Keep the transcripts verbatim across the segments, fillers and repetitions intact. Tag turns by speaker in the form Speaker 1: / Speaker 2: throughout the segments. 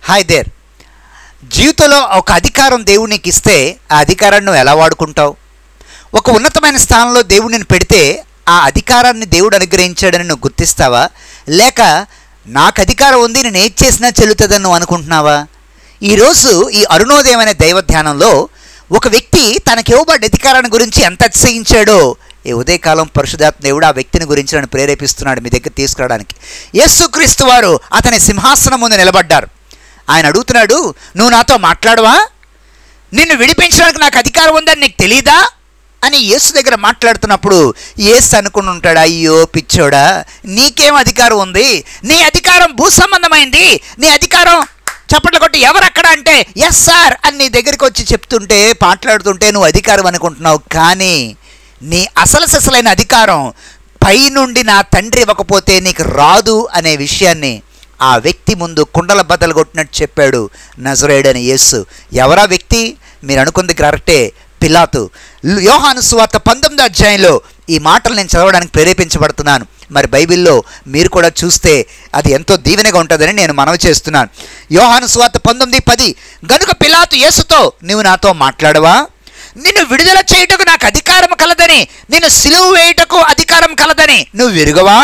Speaker 1: Hi there. జీవితంలో ఒక అధికారం దేవుడు నీకు ఇస్తే ఆ అధికారాన్ని నువ్వు ఎలా వాడుకుంటావు? ఒక ఉన్నతమైన స్థానంలో దేవుడు నిన్ను పెడితే ఆ అధికారాన్ని దేవుడు అనుగ్రహించాడని నువ్వు గుర్తిస్తావా? లేక నాకు అధికారం ఉంది, నేను ఏది చేసినా చెల్లుతుందని నువ్వు అనుకుంటున్నావా? ఈరోజు ఈ అరుణోదయం అనే దైవ ధ్యానంలో ఒక వ్యక్తి తనకి ఇవ్వబడ్డ అధికారాన్ని గురించి ఎంత అతిశయించాడో ఈ ఉదయకాలం పరిశుద్ధాత్మ దేవుడు ఆ వ్యక్తిని గురించి నన్ను ప్రేరేపిస్తున్నాడు మీ దగ్గర తీసుకురావడానికి. యేసుక్రీస్తు వారు అతని సింహాసనం ముందు నిలబడ్డారు. ఆయన అడుగుతున్నాడు, నువ్వు నాతో మాట్లాడవా? నిన్ను విడిపించడానికి నాకు అధికారం ఉందని నీకు తెలీదా అని యేసు దగ్గర మాట్లాడుతున్నప్పుడు యేసు అనుకుని ఉంటాడు, అయ్యో పిచ్చోడా, నీకేం అధికారం ఉంది? నీ అధికారం భూ సంబంధమైంది. నీ అధికారం చప్పట్లు కొట్టి ఎవరు అక్కడ అంటే ఎస్ సార్ అని నీ దగ్గరికి వచ్చి చెప్తుంటే మాట్లాడుతుంటే నువ్వు అధికారం అనుకుంటున్నావు. కానీ నీ అసలు సిసలైన అధికారం పైనుండి నా తండ్రి ఇవ్వకపోతే నీకు రాదు అనే విషయాన్ని ఆ వ్యక్తి ముందు కుండల బద్దలు కొట్టినట్టు చెప్పాడు నజరేయుడైన యేసు. ఎవరా వ్యక్తి? మీరు అనుకుంది కరెక్టే, పిలాతు. యోహాను సువార్త పంతొమ్మిదో అధ్యాయంలో ఈ మాటలు నేను చదవడానికి ప్రేరేపించబడుతున్నాను. మరి బైబిల్లో మీరు కూడా చూస్తే అది ఎంతో దీవెనగా ఉంటుందని నేను మనవి చేస్తున్నాను. యోహాను సువార్త పంతొమ్మిది పది, గనుక పిలాతు యేసుతో, నువ్వు నాతో మాట్లాడవా? నిన్ను విడుదల చేయుటకు నాకు అధికారం కలదని, నిన్ను సిలువ వేయుటకు అధికారం కలదని నువ్వు విరుగవా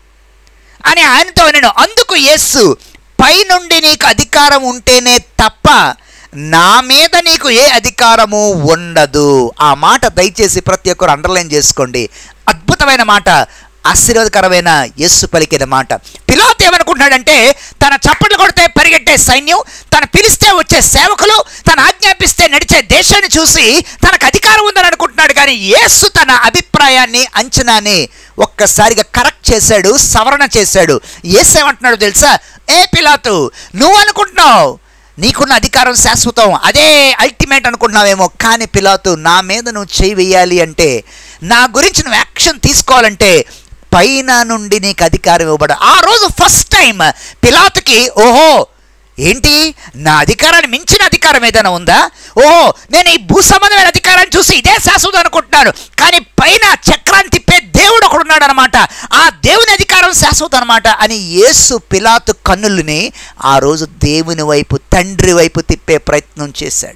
Speaker 1: అని ఆయనతో నేను. అందుకు యేసు, పైనుండి నీకు అధికారం ఉంటేనే తప్ప నా మీద నీకు ఏ అధికారము ఉండదు. ఆ మాట దయచేసి ప్రతి ఒక్కరు అండర్లైన్ చేసుకోండి. అద్భుతమైన మాట, ఆశీర్వాదకరమైన యేసు పలికిన మాట. పిలాతు ఏమనుకుంటున్నాడంటే తన చప్పట్లు కొడితే పరిగెట్టే సైన్యం, తను పిలిస్తే వచ్చే సేవకులు, తను ఆజ్ఞాపిస్తే నడిచే దేశాన్ని చూసి తనకు అధికారం ఉందని అనుకుంటున్నాడు. కానీ యేసు తన అభిప్రాయాన్ని, అంచనాన్ని ఒక్కసారిగా కరెక్ట్ చేశాడు, సవరణ చేశాడు. యేసు ఏమంటున్నాడు తెలుసా? ఏ పిలాతు, నువ్వు అనుకుంటున్నావు నీకున్న అధికారం శాశ్వతం, అదే అల్టిమేట్ అనుకుంటున్నావేమో. కానీ పిలాతు, నా మీద నువ్వు చేయి వేయాలి అంటే, నా గురించి నువ్వు యాక్షన్ తీసుకోవాలంటే పైన నుండి నీకు అధికారం ఇవ్వబడ. ఆ రోజు ఫస్ట్ టైం పిలాతుకి, ఓహో ఏంటి నా అధికారాన్ని మించిన అధికారం ఏదైనా ఉందా? ఓహో నేను ఈ భూ సంబంధమైన అధికారాన్ని చూసి ఇదే శాశ్వతం అనుకుంటున్నాను, కానీ పైన చక్రాన్ని తిప్పే దేవుడు ఒకడు ఉన్నాడు అనమాట, ఆ దేవుని అధికారం శాశ్వతం అనమాట అని యేసు పిలాతు కన్నుల్ని ఆ రోజు దేవుని వైపు, తండ్రి వైపు తిప్పే ప్రయత్నం చేశాడు.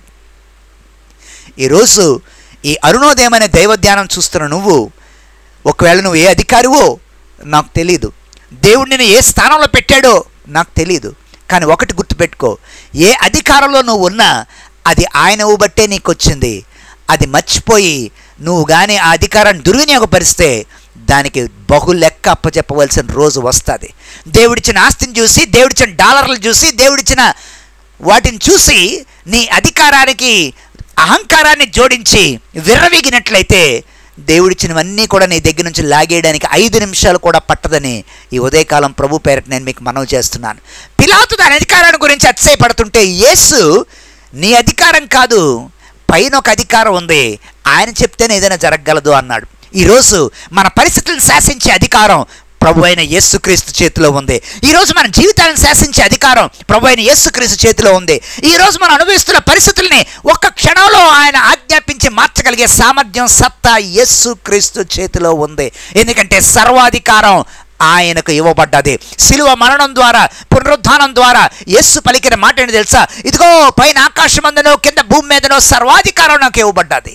Speaker 1: ఈరోజు ఈ అరుణోదయం అనే దైవ ధ్యానం చూస్తున్న నువ్వు, ఒకవేళ నువ్వు ఏ అధికారివో నాకు తెలీదు, దేవుడు నిన్ను ఏ స్థానంలో పెట్టాడో నాకు తెలీదు, కానీ ఒకటి గుర్తుపెట్టుకో, ఏ అధికారంలో నువ్వు ఉన్నా అది ఆయన బట్టే నీకు వచ్చింది. అది మర్చిపోయి నువ్వు కానీ ఆ అధికారాన్ని దుర్వినియోగపరిస్తే దానికి బహు లెక్క అప్పచెప్పవలసిన రోజు వస్తుంది. దేవుడిచ్చిన ఆస్తిని చూసి, దేవుడిచ్చిన డాలర్లు చూసి, దేవుడిచ్చిన వాటిని చూసి నీ అధికారానికి అహంకారాన్ని జోడించి విర్రవీగినట్లయితే దేవుడిచ్చినవన్నీ కూడా నీ దగ్గర నుంచి లాగేయడానికి ఐదు నిమిషాలు కూడా పట్టదని ఈ ఉదయకాలం ప్రభు పేరట నేను మీకు మనవి చేస్తున్నాను. పిలాతు దాని అధికారాన్ని గురించి అతిశయపడుతుంటే యేసు, నీ అధికారం కాదు, పైన ఒక అధికారం ఉంది, ఆయన చెప్తేనే ఏదైనా జరగగలదు అన్నాడు. ఈరోజు మన పరిస్థితులను శాసించే అధికారం ప్రభు అయిన యేసుక్రీస్తు చేతిలో ఉంది. ఈరోజు మన జీవితాలను శాసించే అధికారం ప్రభు అయిన యేసుక్రీస్తు చేతిలో ఉంది. ఈరోజు మనం అనుభవిస్తున్న పరిస్థితుల్ని ఒక్క క్షణంలో ఆయన ఆజ్ఞాపించి మార్చగలిగే సామర్థ్యం, సత్తా యేసుక్రీస్తు చేతిలో ఉంది. ఎందుకంటే సర్వాధికారం ఆయనకు ఇవ్వబడ్డది. శిలువ మరణం ద్వారా, పునరుద్ధానం ద్వారా యేసు పలికిన మాట ఏంటి తెలుసా? ఇదిగో పైన ఆకాశమందునో కింద భూమి మీదనో సర్వాధికారం నాకు ఇవ్వబడ్డది.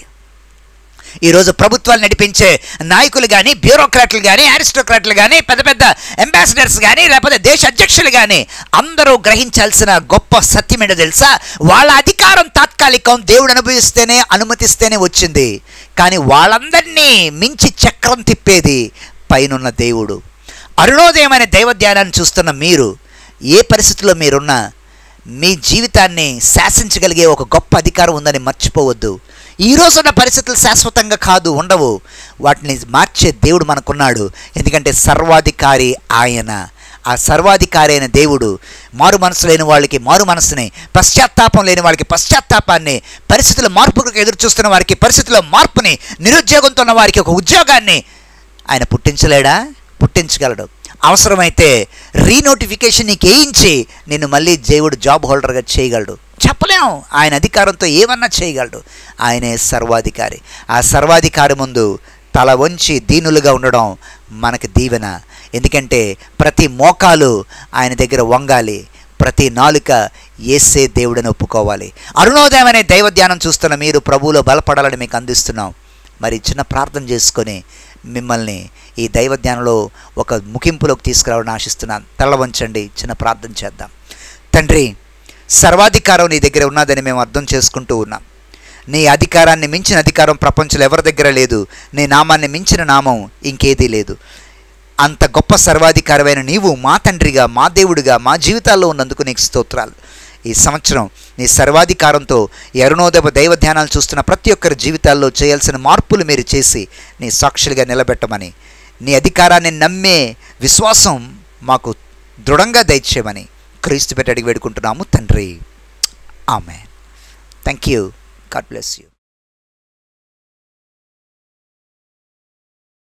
Speaker 1: ఈరోజు ప్రభుత్వాలు నడిపించే నాయకులు కానీ, బ్యూరోక్రాట్లు కానీ, అరిస్టోక్రాట్లు కానీ, పెద్ద పెద్ద అంబాసిడర్స్ కానీ, లేకపోతే దేశ అధ్యక్షులు కానీ అందరూ గ్రహించాల్సిన గొప్ప సత్యం ఏంటో తెలుసా? వాళ్ళ అధికారం తాత్కాలికం, దేవుడు అనుభవిస్తేనే, అనుమతిస్తేనే వచ్చింది. కానీ వాళ్ళందరినీ మించి చక్రం తిప్పేది పైనున్న దేవుడు. అరుణోదయం అనే దైవ ధ్యానాన్ని చూస్తున్న మీరు, ఏ పరిస్థితుల్లో మీరున్నా మీ జీవితాన్ని శాసించగలిగే ఒక గొప్ప అధికారం ఉందని మర్చిపోవద్దు. ఈ రోజున్న పరిస్థితులు శాశ్వతంగా కాదు, ఉండవు. వాటిని మార్చే దేవుడు మనకున్నాడు. ఎందుకంటే సర్వాధికారి ఆయన. ఆ సర్వాధికారి అయిన దేవుడు మారు మనసు లేని వాళ్ళకి మారు మనసుని, పశ్చాత్తాపం లేని వాళ్ళకి పశ్చాత్తాపాన్ని, పరిస్థితుల మార్పుకు ఎదురు చూస్తున్న వారికి పరిస్థితుల్లో మార్పుని, నిరుద్యోగంతో ఉన్న వారికి ఒక ఉద్యోగాన్ని ఆయన పుట్టించలేడా? పుట్టించగలడు. అవసరమైతే రీనోటిఫికేషన్ నీకు వేయించి నిన్ను మళ్ళీ దేవుడు జాబ్ హోల్డర్గా చేయగలడు. చెప్పలేం, ఆయన అధికారంతో ఏమన్నా చేయగలడు. ఆయనే సర్వాధికారి. ఆ సర్వాధికారి ముందు తల వంచి దీనులుగా ఉండడం మనకి దీవెన. ఎందుకంటే ప్రతి మోకాలు ఆయన దగ్గర వంగాలి, ప్రతి నాలుక యేసే దేవుడని ఒప్పుకోవాలి. అరుణోదయం అనే దైవ ధ్యానం చూస్తున్న మీరు ప్రభువులో బలపడాలని మీకు అందిస్తున్నాం. మరి చిన్న ప్రార్థన చేసుకొని మిమ్మల్ని ఈ దైవ ధ్యానంలో ఒక ముగింపులోకి తీసుకురావాలని ఆశిస్తున్నాను. తల వంచండి, చిన్న ప్రార్థన చేద్దాం. తండ్రి, సర్వాధికారం నీ దగ్గర ఉన్నదని మేము అర్థం చేసుకుంటూ ఉన్నాం. నీ అధికారాన్ని మించిన అధికారం ప్రపంచంలో ఎవరి దగ్గర లేదు. నీ నామాన్ని మించిన నామం ఇంకేదీ లేదు. అంత గొప్ప సర్వాధికారమైన నీవు మా తండ్రిగా, మా దేవుడిగా మా జీవితాల్లో ఉన్నందుకు నీకు స్తోత్రాలు. ఈ సంవత్సరం నీ సర్వాధికారంతో ఈ అరుణోదయ దైవ ధ్యానాలు చూస్తున్న ప్రతి ఒక్కరి జీవితాల్లో చేయాల్సిన మార్పులు మీరు చేసి నీ సాక్షులుగా నిలబెట్టమని, నీ అధికారాన్ని నమ్మే విశ్వాసం మాకు దృఢంగా దయచేయమని క్రీస్తు పెట్టి అడిగి వేడుకుంటున్నాము తండ్రి. Amen. Thank you. God bless you.